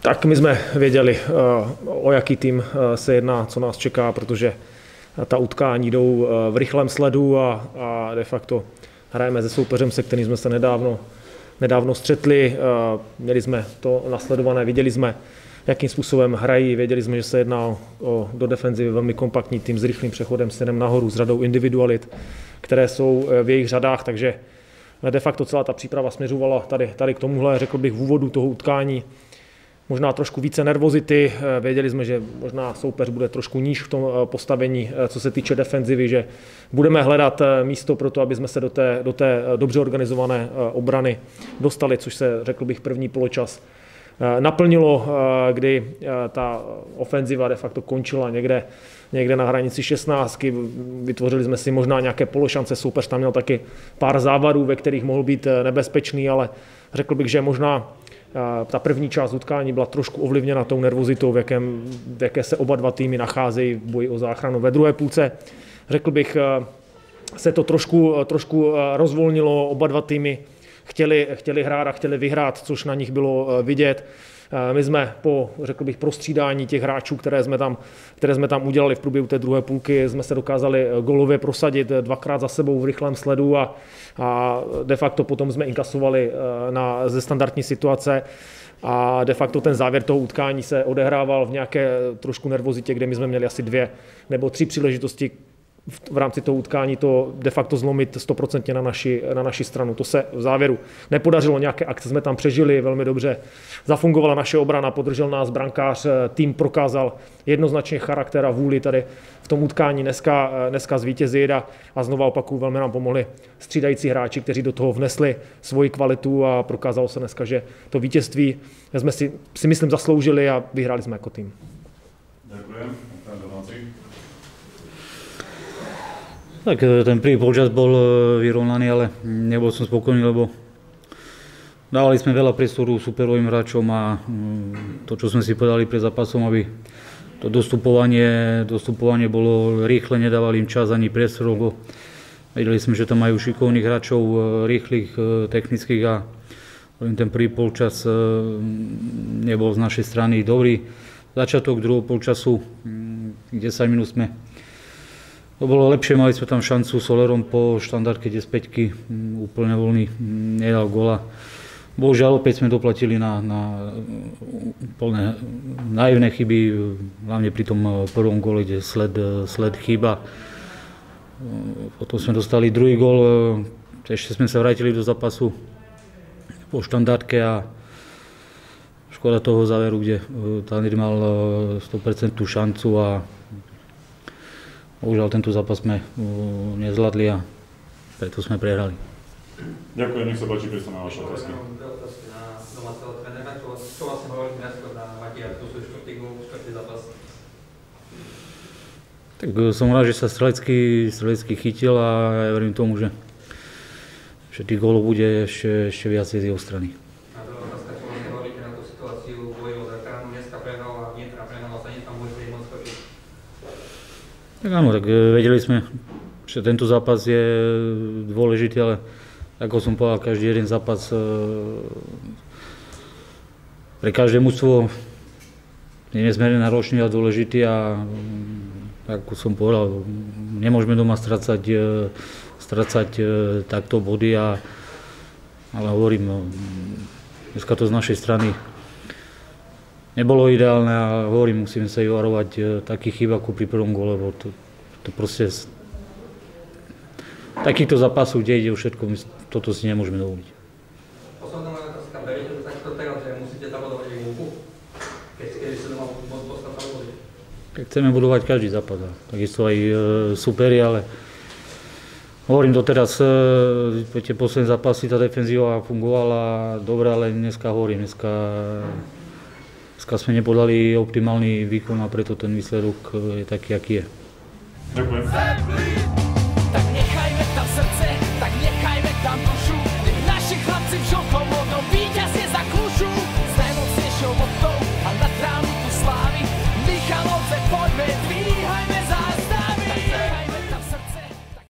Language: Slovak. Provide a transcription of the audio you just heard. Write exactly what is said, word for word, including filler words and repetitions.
Tak my jsme věděli, o jaký tým se jedná, co nás čeká, protože ta utkání jdou v rychlém sledu a, a de facto hrajeme se soupeřem, se kterým jsme se nedávno, nedávno střetli. Měli jsme to nasledované, viděli jsme, jakým způsobem hrají, věděli jsme, že se jedná o, o do defenzivy velmi kompaktní tým s rychlým přechodem směrem nahoru, s řadou individualit, které jsou v jejich řadách, takže de facto celá ta příprava směřovala tady, tady k tomuhle, řekl bych, v úvodu toho utkání. Možná trošku více nervozity, věděli jsme, že možná soupeř bude trošku níž v tom postavení, co se týče defenzivy, že budeme hledat místo pro to, aby jsme se do té, do té dobře organizované obrany dostali, což se, řekl bych, první poločas naplnilo, kdy ta ofenziva de facto končila někde, někde na hranici šestnáctky. Vytvořili jsme si možná nějaké pološance, soupeř tam měl taky pár závadů, ve kterých mohl být nebezpečný, ale řekl bych, že možná ta první část utkání byla trošku ovlivněna tou nervozitou, v, jakém, v jaké se oba dva týmy nacházejí v boji o záchranu. Ve druhé půlce, řekl bych, se to trošku, trošku rozvolnilo, oba dva týmy chtěli, chtěli hrát a chtěli vyhrát, což na nich bylo vidět. My jsme po, řekl bych, prostřídání těch hráčů, které jsme tam, které jsme tam udělali v průběhu té druhé půlky, jsme se dokázali golově prosadit dvakrát za sebou v rychlém sledu a, a de facto potom jsme inkasovali na, ze standardní situace a de facto ten závěr toho utkání se odehrával v nějaké trošku nervozitě, kde my jsme měli asi dvě nebo tři příležitosti v rámci toho utkání to de facto zlomit stoprocentně na naši, na naši stranu. To se v závěru nepodařilo, nějaké akce jsme tam přežili velmi dobře. Zafungovala naše obrana, podržel nás brankář, tým prokázal jednoznačně charakter a vůli tady v tom utkání dneska, dneska zvítězit a, a znova opakuju, velmi nám pomohli střídající hráči, kteří do toho vnesli svoji kvalitu a prokázalo se dneska, že to vítězství jsme si, si myslím zasloužili a vyhráli jsme jako tým. Ďakujem. Tak ten prvý polčas bol vyrovnaný, ale nebol som spokojný, lebo dávali sme veľa priestoru superovým hráčom a to, čo sme si povedali pred zápasom, aby to dostupovanie, dostupovanie bolo rýchle, nedávali im čas ani priestor, lebo vedeli sme, že tam majú šikovných hráčov, rýchlych, technických a ten prvý polčas nebol z našej strany dobrý. Začiatok druhého polčasu, desať minút sme to bolo lepšie, mali sme tam šancu Solerom po štandardke despäťky, úplne voľný, nedal gola. Bohužiaľ opäť sme doplatili na, na úplne naivné chyby, hlavne pri tom prvom gole, kde sled, sled chýba. Potom sme dostali druhý gol, ešte sme sa vrátili do zápasu po štandardke a škoda toho záveru, kde Tanner mal sto percent šancu a bohužiaľ tento zápas sme nezvládli a preto sme prehrali. Ďakujem, nech sa páči, priestor na vaše otázky. Na domáceho trénera, čo vlastne hovorili najskôr na Matia, to sú štvrtý gól, štvrtý zápas? Tak som rád, že sa strelecký, strelecký chytil a ja verím tomu, že, že tých gólov bude ešte, ešte viacej z jeho strany. A druhá otázka, čo vlastne hovoríte na tú situáciu v boji o záchranu, dneska prehrala Nitra, prehrala sa tam môžete im odskočiť? Tak áno, tak vedeli sme, že tento zápas je dôležitý, ale ako som povedal, každý jeden zápas pre každé mužstvo je nesmierne náročný a dôležitý a ako som povedal, nemôžeme doma strácať, strácať takto body, a, ale hovorím, dneska to z našej strany nebolo ideálne a hovorím, musíme sa vyvarovať takých chýb ako pri prvom gole, lebo to, to proste takýchto zápasov, kde ide o všetko, my toto si nemôžeme dovoliť. Posledná moja otázka, beriete to takto teraz, že musíte tam budovať aj gólku? Keď, keď sa doma môcť postať tam budovať? Chceme budovať každý zápas, takisto aj e, superi, ale hovorím doteraz, e, tie posledné zápasy, tá defenzíva fungovala dobre, ale dneska hovorím, dneska, dneska sme nepodali optimálny výkon a preto ten výsledok je taký, aký je. Ďakujem.